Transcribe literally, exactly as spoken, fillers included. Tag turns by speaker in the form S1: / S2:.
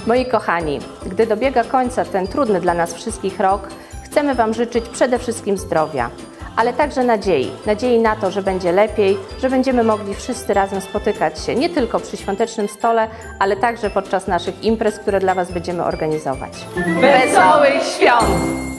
S1: Moi kochani, gdy dobiega końca ten trudny dla nas wszystkich rok, chcemy Wam życzyć przede wszystkim zdrowia, ale także nadziei. Nadziei na to, że będzie lepiej, że będziemy mogli wszyscy razem spotykać się nie tylko przy świątecznym stole, ale także podczas naszych imprez, które dla Was będziemy organizować. Wesołych świąt!